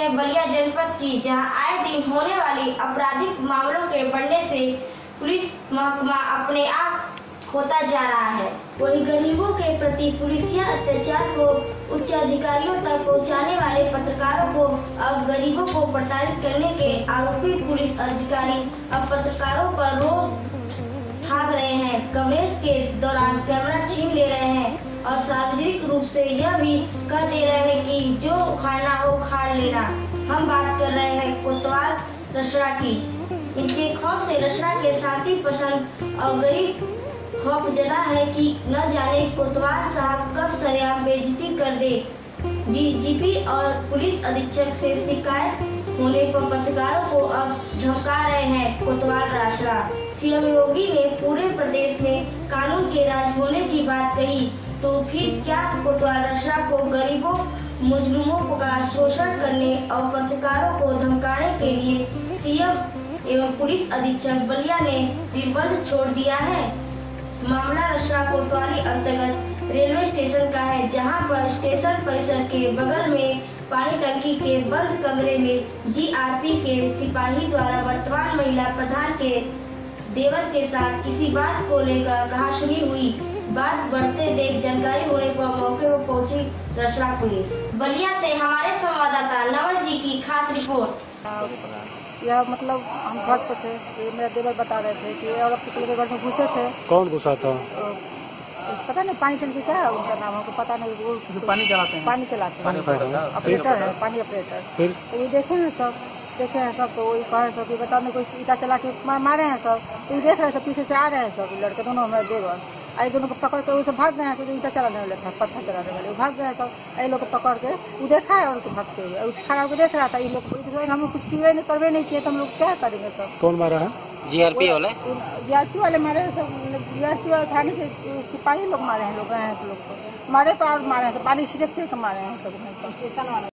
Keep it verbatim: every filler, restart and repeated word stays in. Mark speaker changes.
Speaker 1: है बलिया जनपद की, जहां आए दिन होने वाली आपराधिक मामलों के बढ़ने से पुलिस महकमा अपने आप खोता जा रहा है। वही गरीबों के प्रति पुलिसिया अत्याचार को उच्च अधिकारियों तक पहुंचाने वाले पत्रकारों को अब गरीबों को प्रताड़ित करने के आरोपी पुलिस अधिकारी अब पत्रकारों पर रोक भाग रहे हैं। कवरेज के दौरान कैमरा छीन ले रहे हैं और सार्वजनिक रूप से यह भी कह दे रहे हैं कि जो उखाड़ना हो उखाड़ लेना। हम बात कर रहे हैं कोतवाल रसड़ा की। इनके खौफ से रसड़ा के शांति पसंद और गरीब खौफ जता है कि न जाने कोतवाल साहब कब सरेआम बेइज्जती कर दे। डीजीपी और पुलिस अधीक्षक से शिकायत होने पर पत्रकारों को अब धमका रहे हैं कोतवाल रसड़ा। सीएम योगी ने पूरे प्रदेश में कानून के राज होने की बात कही, तो फिर क्या कोतवाल रसड़ा को गरीबों मुजरिमों का शोषण करने और पत्रकारों को धमकाने के लिए सीएम एवं पुलिस अधीक्षक बलिया ने निर्बंध छोड़ दिया है। मामला रसड़ा कोतवाली अंतर्गत रेलवे स्टेशन का है, जहां पर स्टेशन परिसर के बगल में पानी टंकी के बंद कमरे में जीआरपी के सिपाही द्वारा वर्तमान महिला प्रधान के देवर के साथ किसी बात को लेकर कहासुनी हुई। बात बढ़ते देख जानकारी होने पर मौके पर पहुंची रसड़ा पुलिस। बलिया से हमारे संवाददाता नवल जी की खास रिपोर्ट।
Speaker 2: यह मतलब हम घर पे थे, ये मेरा देवर बता रहे थे कि औरत के घर में घुसे थे।
Speaker 3: कौन घुसा था?
Speaker 2: पता नहीं, पानी टंकी क्या है उनका नाम, हमको पता नहीं। वो
Speaker 3: जो पानी चलाते हैं
Speaker 2: पानी चलाते हैं ऑपरेटर है, पानी ऑपरेटर।
Speaker 3: फिर
Speaker 2: तो ये देखे हैं सब, देखे हैं सब, तो वही कहे सब कि बताओ कोई ईटा चला के मारे हैं सब। तो ये देख रहे हैं, पीछे से आ रहे हैं सब लड़के दोनों हमारे देवर। आई दोनों को पकड़ के उसे भाग गए हैं, तो ईटा चलाने वाले था, पत्थर चलाने वाले भाग गए सब। ये लोग को पकड़ के वो देखा है और भागते हुए खड़ा होकर देख रहा था। ये लोग हम कुछ किए नहीं, करवे नहीं किए, तो हम लोग क्या करेंगे सब।
Speaker 3: कौन मारा है?
Speaker 4: जीआरपी वाले
Speaker 2: जीआरपी वाले मारे सब, जीआरपी वाले थाने के सिपाही लोग मारे हैं, लोग हैं लोग मारे तो और मारे हैं, पानी छिड़क से मारे हैं सब स्टेशन वाले।